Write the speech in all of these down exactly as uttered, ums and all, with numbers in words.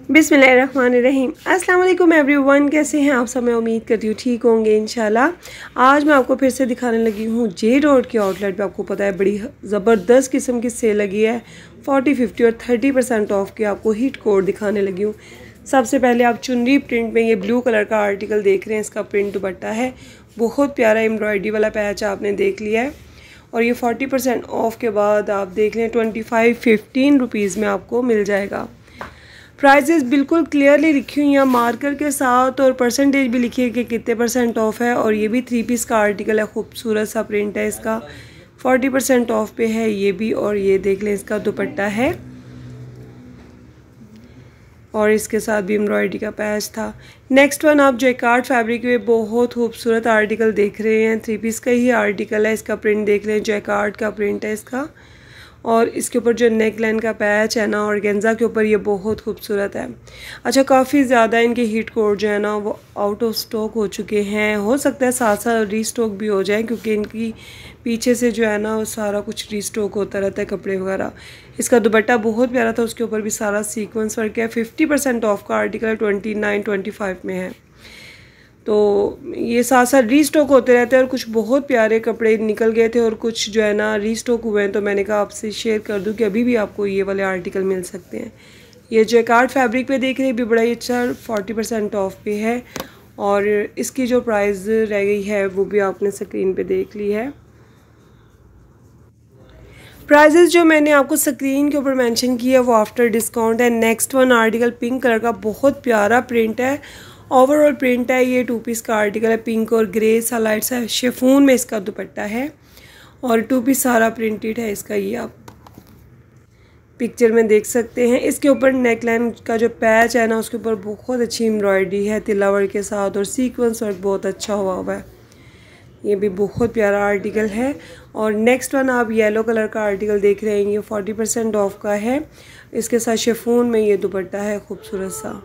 बिस्मिल्लाहिर्रहमानिर्रहीम। अस्सलाम वालेकुम एवरीवन, कैसे हैं आप सब। मैं उम्मीद करती हूँ ठीक होंगे इंशाल्लाह। आज मैं आपको फिर से दिखाने लगी हूँ जे रोड के आउटलेट पे। आपको पता है बड़ी ज़बरदस्त किस्म की सेल लगी है, फोर्टी फिफ्टी और थर्टी परसेंट ऑफ के आपको हिट कोड दिखाने लगी हूँ। सबसे पहले आप चुनरी प्रिंट में ये ब्लू कलर का आर्टिकल देख रहे हैं। इसका प्रिंट दुपट्टा है, बहुत प्यारा एम्ब्रॉयडरी वाला पैच आपने देख लिया है। और ये फोर्टी परसेंट ऑफ के बाद आप देख लें ट्वेंटी फाइव फिफ्टीन रुपीज़ में आपको मिल जाएगा। प्राइजेस बिल्कुल क्लियरली लिखी हुई हैं मार्कर के साथ, और परसेंटेज भी लिखी है कि कितने परसेंट ऑफ है। और ये भी थ्री पीस का आर्टिकल है, खूबसूरत सा प्रिंट है इसका, फोर्टी परसेंट ऑफ पे है ये भी। और ये देख लें इसका दुपट्टा है, और इसके साथ भी एम्ब्रॉयडरी का पैच था। नेक्स्ट वन आप जैकार्ड फैब्रिक में बहुत खूबसूरत आर्टिकल देख रहे हैं, थ्री पीस का ही आर्टिकल है। इसका प्रिंट देख लें, जैकार्ड का प्रिंट है इसका। और इसके ऊपर जो नेक लाइन का पैच है ना ऑर्गेन्जा के ऊपर, ये बहुत खूबसूरत है। अच्छा, काफ़ी ज़्यादा इनके हिट कोड जो है ना वो आउट ऑफ स्टॉक हो चुके हैं। हो सकता है साथ साथ रीस्टॉक भी हो जाए, क्योंकि इनकी पीछे से जो है ना वो सारा कुछ रीस्टॉक होता रहता है, कपड़े वगैरह। इसका दुपट्टा बहुत प्यारा था, उसके ऊपर भी सारा सीक्वेंस वर्क है। फिफ्टी परसेंट ऑफ का article twenty nine twenty five में है। तो ये साथ साथ रीस्टॉक होते रहते हैं, और कुछ बहुत प्यारे कपड़े निकल गए थे और कुछ जो है ना रीस्टॉक हुए हैं। तो मैंने कहा आपसे शेयर कर दूं कि अभी भी आपको ये वाले आर्टिकल मिल सकते हैं। ये जैकार्ड फैब्रिक पे देख रहे हैं, भी बड़ा ही अच्छा फोर्टी परसेंट ऑफ पे है। और इसकी जो प्राइस रह गई है वो भी आपने स्क्रीन पे देख ली है। प्राइजेस जो मैंने आपको स्क्रीन के ऊपर मेंशन किया है वो आफ्टर डिस्काउंट है। Next one article pink colour का, बहुत प्यारा प्रिंट है, ओवरऑल प्रिंट है। ये टू पीस का आर्टिकल है, पिंक और ग्रे सा लाइट सा शिफॉन में इसका दुपट्टा है, और टू पीस सारा प्रिंटेड है इसका। ये आप पिक्चर में देख सकते हैं। इसके ऊपर नेकलाइन का जो पैच है ना उसके ऊपर बहुत अच्छी एम्ब्रॉयडरी है तिल्ला वर्क के साथ, और सीक्वेंस वर्क बहुत अच्छा हुआ हुआ है। ये भी बहुत प्यारा आर्टिकल है। और नेक्स्ट वन आप येलो कलर का आर्टिकल देख रहे हैं, ये फोर्टी परसेंट ऑफ का है। इसके साथ शिफॉन में ये दुपट्टा है खूबसूरत सा।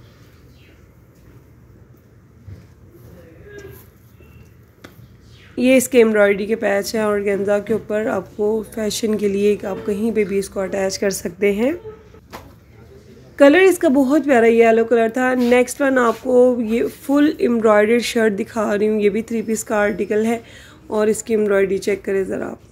ये इसके एम्ब्रॉयडरी के पैच हैं, और गेंजा के ऊपर आपको फैशन के लिए आप कहीं पे भी इसको अटैच कर सकते हैं। कलर इसका बहुत प्यारा येलो कलर था। नेक्स्ट वन आपको ये फुल एम्ब्रॉयडर्ड शर्ट दिखा रही हूँ, ये भी थ्री पीस का आर्टिकल है। और इसकी एम्ब्रॉयडरी चेक करें ज़रा आप,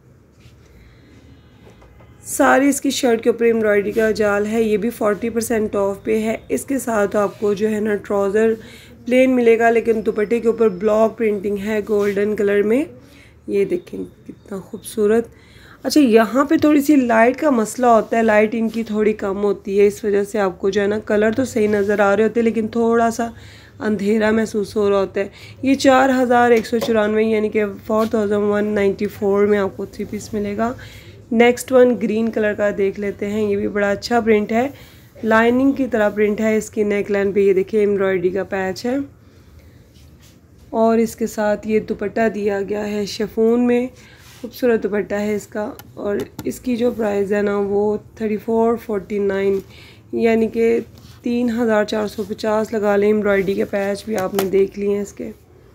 सारी इसकी शर्ट के ऊपर एम्ब्रॉयडरी का जाल है। ये भी फोर्टी परसेंट ऑफ पे है। इसके साथ आपको जो है ना ट्राउज़र प्लेन मिलेगा, लेकिन दुपट्टे के ऊपर ब्लॉक प्रिंटिंग है गोल्डन कलर में। ये देखें कितना खूबसूरत। अच्छा, यहाँ पे थोड़ी सी लाइट का मसला होता है, लाइट इनकी थोड़ी कम होती है, इस वजह से आपको जो है ना कलर तो सही नज़र आ रहे होते हैं, लेकिन थोड़ा सा अंधेरा महसूस हो रहा होता है। ये चार हज़ार एक सौ चौरानवे यानी कि four thousand one ninety four में आपको थ्री पीस मिलेगा। नेक्स्ट वन ग्रीन कलर का देख लेते हैं, ये भी बड़ा अच्छा प्रिंट है, लाइनिंग की तरह प्रिंट है। इसकी नेक लाइन पे ये देखिए एम्ब्रॉयडरी का पैच है, और इसके साथ ये दुपट्टा दिया गया है शिफॉन में, खूबसूरत दुपट्टा है इसका। और इसकी जो प्राइस है ना वो थर्टी फोर फोर्टी नाइन यानी कि तीन हज़ार चार सौ पचास लगा लें। एम्ब्रॉयडरी के पैच भी आपने देख लिए हैं इसके।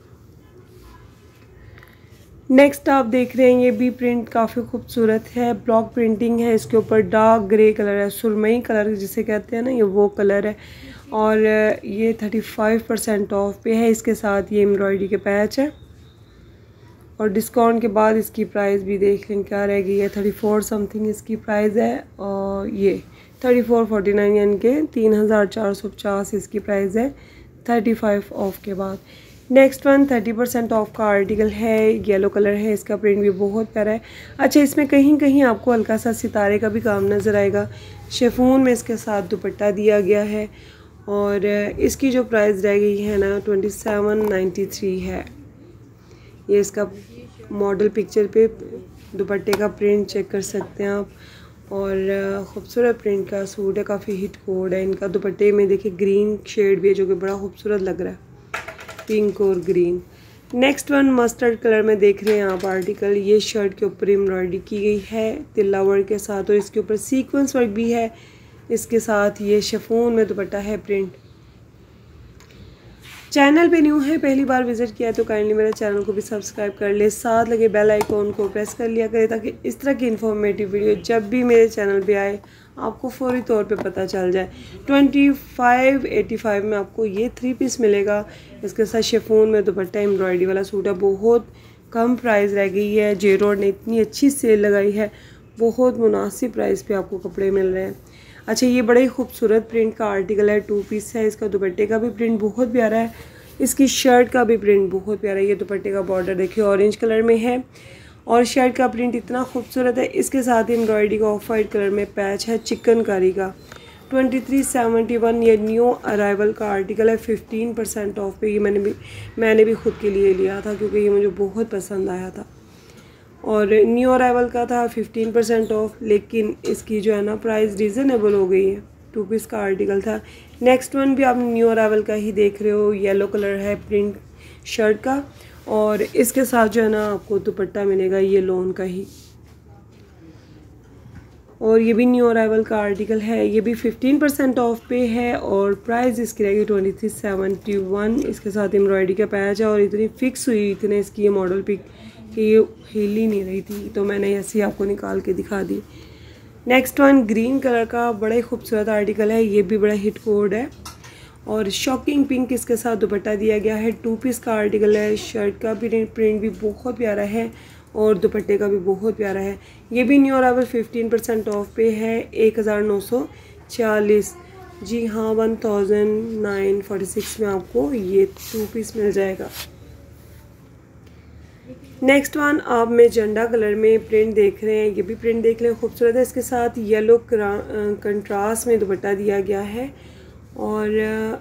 नेक्स्ट आप देख रहे हैं, ये भी प्रिंट काफ़ी खूबसूरत है, ब्लॉक प्रिंटिंग है। इसके ऊपर डार्क ग्रे कलर है, सुरमई कलर जिसे कहते हैं ना, ये वो कलर है। और ये थर्टी फाइव परसेंट ऑफ पे है। इसके साथ ये एम्ब्रॉयडरी के पैच है, और डिस्काउंट के बाद इसकी प्राइस भी देख लें क्या रह गई है, थर्टी फोर समथिंग इसकी प्राइस है। और ये थर्टी फोर फोर्टी नाइन यानी कि तीन हज़ार चार सौ पचास इसकी प्राइस है थर्टी फाइव ऑफ के बाद। Next one thirty percent off का आर्टिकल है, येलो कलर है, इसका प्रिंट भी बहुत प्यारा है। अच्छा, इसमें कहीं कहीं आपको हल्का सा सितारे का भी काम नज़र आएगा। शिफॉन में इसके साथ दुपट्टा दिया गया है, और इसकी जो प्राइस रह गई है ना ट्वेंटी सेवन नाइन्टी थ्री है। ये इसका मॉडल पिक्चर पे दुपट्टे का प्रिंट चेक कर सकते हैं आप, और ख़ूबसूरत प्रिंट का सूट है, काफ़ी हिट कोड है इनका। दुपट्टे में देखिए ग्रीन शेड भी है जो कि बड़ा खूबसूरत लग रहा है, पिंक और green. Next one mustard colour में देख रहे हैं आप आर्टिकल, ये शर्ट के ऊपर एम्ब्रॉयडरी की गई है तिल्ला वर्क के साथ, और इसके ऊपर सीक्वेंस वर्क भी है। इसके साथ ये शिफॉन में दुपट्टा है प्रिंट। चैनल पे न्यू है, पहली बार विजिट किया है तो काइंडली मेरे चैनल को भी सब्सक्राइब कर ले, साथ लगे बेल आइकॉन को प्रेस कर लिया करें ताकि इस तरह की इन्फॉर्मेटिव वीडियो जब भी मेरे चैनल पे आए आपको फौरी तौर पे पता चल जाए। ट्वेंटी फाइव एटी फाइव में आपको ये थ्री पीस मिलेगा। इसके साथ शिफॉन में दुपट्टा एम्ब्रॉयडरी वाला सूट है। बहुत कम प्राइस रह गई है, जे रोड ने इतनी अच्छी सेल लगाई है, बहुत मुनासिब प्राइस पे आपको कपड़े मिल रहे हैं। अच्छा, ये बड़े ही खूबसूरत प्रिंट का आर्टिकल है, टू पीस है। इसका दुपट्टे का भी प्रिंट बहुत प्यारा है, इसकी शर्ट का भी प्रिंट बहुत प्यारा है। ये दुपट्टे का बॉर्डर देखिए ऑरेंज कलर में है और शर्ट का प्रिंट इतना खूबसूरत है। इसके साथ एम्ब्रॉयडरी का ऑफ वाइट कलर में पैच है चिकनकारी का। ट्वेंटी थ्री सेवेंटी वन ये न्यू अराइवल का आर्टिकल है, फिफ्टीन परसेंट ऑफ पे। ये मैंने भी मैंने भी खुद के लिए लिया था क्योंकि ये मुझे बहुत पसंद आया था और न्यू अराइवल का था, फिफ्टीन परसेंट ऑफ। लेकिन इसकी जो है ना प्राइस रीज़नेबल हो गई है। टू पीस का आर्टिकल था। नेक्स्ट वन भी आप न्यू अराइवल का ही देख रहे हो, येलो कलर है प्रिंट शर्ट का और इसके साथ जो है ना आपको दुपट्टा मिलेगा ये लोन का ही। और ये भी न्यू अराइवल का आर्टिकल है, ये भी फिफ्टीन परसेंट ऑफ पे है और प्राइस इसकी रहेगी ट्वेंटी थ्री सेवेंटी वन। इसके साथ एम्ब्रॉयडरी का पैच है और इतनी फिक्स हुई इतने इसकी ये मॉडल पिक कि ये हिल ही नहीं रही थी, तो मैंने ऐसे ही आपको निकाल के दिखा दी। नेक्स्ट वन ग्रीन कलर का बड़ा ही खूबसूरत आर्टिकल है, ये भी बड़ा हिट कोड है और शॉकिंग पिंक इसके साथ दुपट्टा दिया गया है। टू पीस का आर्टिकल है, शर्ट का भी प्रिंट भी बहुत प्यारा है और दुपट्टे का भी बहुत प्यारा है। ये भी new arrival fifteen percent off पे है, एक हज़ार नौ सौ चालीस। जी हाँ, one thousand nine forty six में आपको ये टू पीस मिल जाएगा। नेक्स्ट वन आप में झंडा कलर में प्रिंट देख रहे हैं, ये भी प्रिंट देख लें, खूबसूरत है। इसके साथ येलो कंट्रास्ट में दुपट्टा दिया गया है और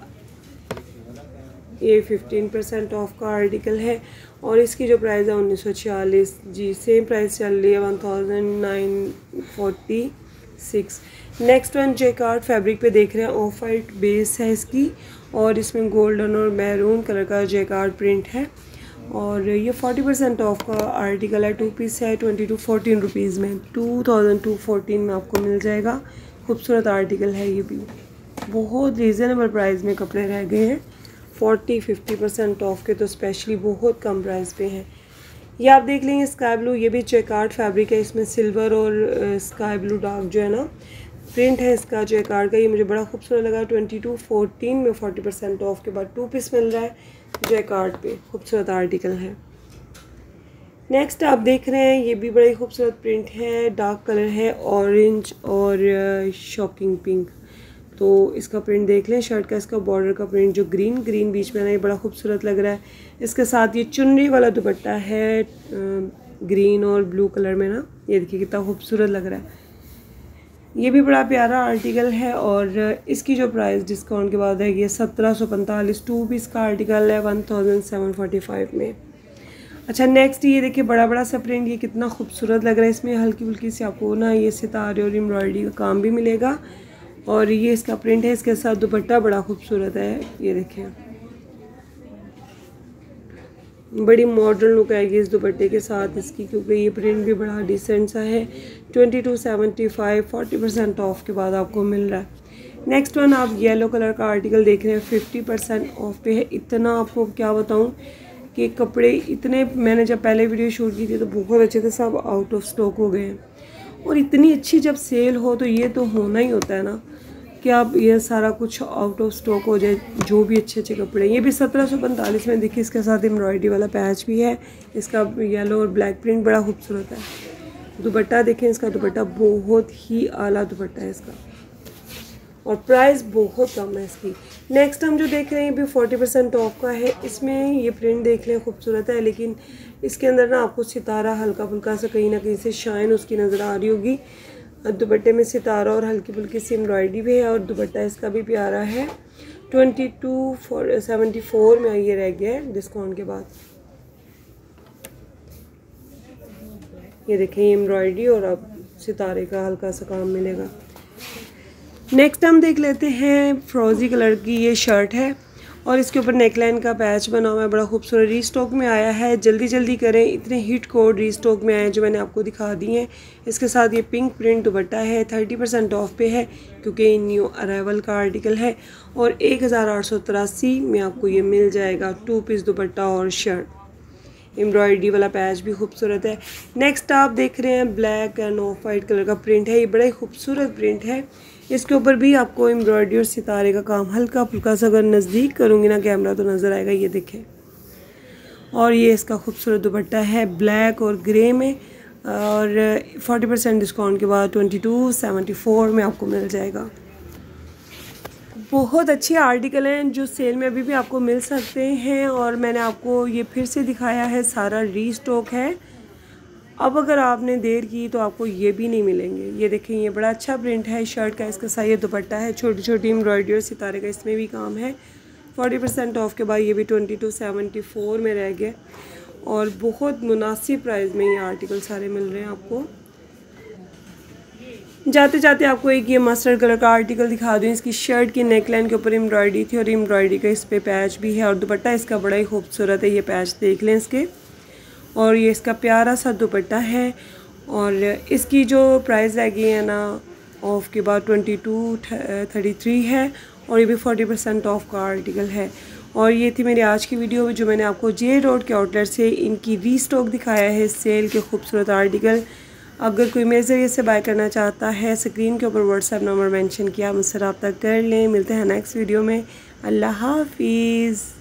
ये फिफ्टीन परसेंट ऑफ का आर्टिकल है और इसकी जो प्राइस है उन्नीस सौ छियालीस। जी सेम प्राइस चल रही है, one thousand nine forty six. Next one jacquard fabric पे देख रहे हैं, ऑफ वाइट बेस है इसकी और इसमें गोल्डन और मैरून कलर का जैकार्ड प्रिंट है और ये फोर्टी परसेंट ऑफ का आर्टिकल है। टू पीस है, ट्वेंटी टू फोर्टीन रुपीज़ में, टू थाउजेंड टू फोर्टीन में आपको मिल जाएगा। खूबसूरत आर्टिकल है, ये भी बहुत रीज़नेबल प्राइस में कपड़े रह गए हैं। फोर्टी फिफ्टी परसेंट ऑफ के तो स्पेशली बहुत कम प्राइस पे हैं। ये आप देख लेंगे स्काई ब्लू, ये भी जैकार्ड फैब्रिक है, इसमें सिल्वर और स्काई ब्लू डार्क जो है ना प्रिंट है इसका जैकार्ड का। ये मुझे बड़ा खूबसूरत लगा। ट्वेंटी टू फोर्टीन में फोर्टी परसेंट ऑफ के बाद टू पीस मिल रहा है जैकार्ड पे, खूबसूरत आर्टिकल है। नेक्स्ट आप देख रहे हैं, ये भी बड़ी खूबसूरत प्रिंट है, डार्क कलर है ऑरेंज और शॉकिंग पिंक। तो इसका प्रिंट देख लें, शर्ट का इसका बॉर्डर का प्रिंट जो ग्रीन ग्रीन बीच में ना, ये बड़ा खूबसूरत लग रहा है। इसके साथ ये चुनरी वाला दुपट्टा है ग्रीन और ब्लू कलर में ना, ये देखिए कितना खूबसूरत लग रहा है। ये भी बड़ा प्यारा आर्टिकल है और इसकी जो प्राइस डिस्काउंट के बाद है ये सत्रह सौ पैंतालीस। टू पीस का आर्टिकल है, one thousand seven forty five में। अच्छा, नेक्स्ट ये देखिए बड़ा बड़ा सा प्रिंट, ये कितना खूबसूरत लग रहा है। इसमें हल्की फुल्की सी आपको ना ये सितारे और एम्ब्रॉयडरी का काम भी मिलेगा और ये इसका प्रिंट है। इसके साथ दुपट्टा बड़ा खूबसूरत है, ये देखें बड़ी मॉडर्न लुक आएगी इस दुपट्टे के साथ इसकी, क्योंकि ये प्रिंट भी बड़ा डिसेंट सा है। Twenty two seventy five forty percent off के बाद आपको मिल रहा है। नेक्स्ट वन आप येलो कलर का आर्टिकल देख रहे हैं, फिफ्टी परसेंट ऑफ पे है। इतना आपको क्या बताऊं कि कपड़े इतने, मैंने जब पहले वीडियो शूट की थी तो बहुत अच्छे थे, सब आउट ऑफ स्टॉक हो गए हैं। और इतनी अच्छी जब सेल हो तो ये तो होना ही होता है ना कि आप ये सारा कुछ आउट ऑफ स्टॉक हो जाए, जो भी अच्छे अच्छे कपड़े। ये भी सत्रह सौ पैंतालीस में देखिए, इसके साथ एम्ब्रॉयडरी वाला पैच भी है। इसका येलो और ब्लैक प्रिंट बड़ा खूबसूरत है। दुपट्टा देखें, इसका दुपट्टा बहुत ही आला दुपट्टा है इसका और प्राइस बहुत कम है इसकी। नेक्स्ट हम जो देख रहे हैं भी फोर्टी परसेंट ऑफ का है। इसमें ये प्रिंट देख लें, खूबसूरत है, लेकिन इसके अंदर ना आपको सितारा हल्का फुल्का सा कहीं ना कहीं से शाइन उसकी नज़र आ रही होगी। दुपट्टे में सितारा और हल्की फुल्की सी एम्ब्रॉयडरी भी है और दुपट्टा इसका भी प्यारा है। Twenty two four seventy four में ये रह गया है डिस्काउंट के बाद। ये देखें एम्ब्रॉयडरी और अब सितारे का हल्का सा काम मिलेगा। नेक्स्ट हम देख लेते हैं, फ्रोजी कलर की ये शर्ट है और इसके ऊपर नेकलाइन का पैच बना हुआ है, बड़ा खूबसूरत रीस्टॉक में आया है। जल्दी जल्दी करें, इतने हिट कोड रीस्टॉक में आए हैं जो मैंने आपको दिखा दिए हैं। इसके साथ ये पिंक प्रिंट दुपट्टा है, थर्टी परसेंट ऑफ पे है क्योंकि न्यू अराइवल का आर्टिकल है। और एक हज़ार आठ सौ तिरासी में आपको ये मिल जाएगा टू पीस दुपट्टा और शर्ट। एम्ब्रॉयडरी वाला पैच भी खूबसूरत है। नेक्स्ट आप देख रहे हैं black and off white colour का प्रिंट है। ये बड़ा ही खूबसूरत प्रिंट है। इसके ऊपर भी आपको एम्ब्रॉयडरी और सितारे का काम हल्का फुल्का सा, अगर नज़दीक करूँगी ना कैमरा तो नज़र आएगा, ये देखें। और ये इसका खूबसूरत दुपट्टा है ब्लैक और ग्रे में, और फोर्टी परसेंट डिस्काउंट के बाद ट्वेंटी टू सेवेंटी फोर में आपको मिल जाएगा। बहुत अच्छे आर्टिकल हैं जो सेल में अभी भी आपको मिल सकते हैं, और मैंने आपको ये फिर से दिखाया है, सारा रीस्टॉक है। अब अगर आपने देर की तो आपको ये भी नहीं मिलेंगे। ये देखें, ये बड़ा अच्छा प्रिंट है शर्ट का, इसका सही दुपट्टा है, छोटी छोटी एम्ब्रॉयडरी और सितारे का इसमें भी काम है। फोर्टी परसेंट ऑफ के बाद ये भी ट्वेंटी टू सेवेंटी फोर में रह गया, और बहुत मुनासिब प्राइस में ये आर्टिकल सारे मिल रहे हैं आपको। जाते जाते आपको एक ये मस्टर्ड कलर का आर्टिकल दिखा दूँ। इसकी शर्ट की नेकलाइन के ऊपर एम्ब्रॉयडरी थी, और एम्ब्रॉयडरी का इस पर पैच भी है, और दुपट्टा इसका बड़ा ही खूबसूरत है। ये पैच देख लें इसके, और ये इसका प्यारा सा दुपट्टा है। और इसकी जो प्राइस रह गई है ना ऑफ के बाद ट्वेंटी टू थर्टी थ्री है, और ये भी फोर्टी परसेंट ऑफ का आर्टिकल है। और ये थी मेरी आज की वीडियो जो मैंने आपको जे रोड के आउटलेट से इनकी रीस्टॉक दिखाया है, सेल के खूबसूरत आर्टिकल। अगर कोई मेरे ज़रिए से बाय करना चाहता है, स्क्रीन के ऊपर व्हाट्सएप नंबर मेंशन किया, मुझसे रब्ता कर लें। मिलते हैं नेक्स्ट वीडियो में। अल्लाह हाफिज़।